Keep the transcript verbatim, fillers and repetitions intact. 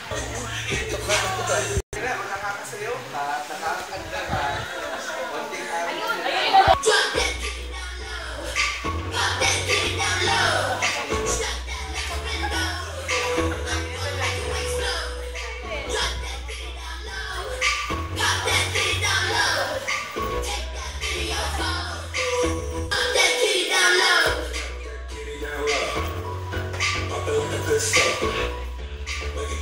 Nakakasayaw ka, nakakagda ka. Konting Ayun! Ayun! Good stuff.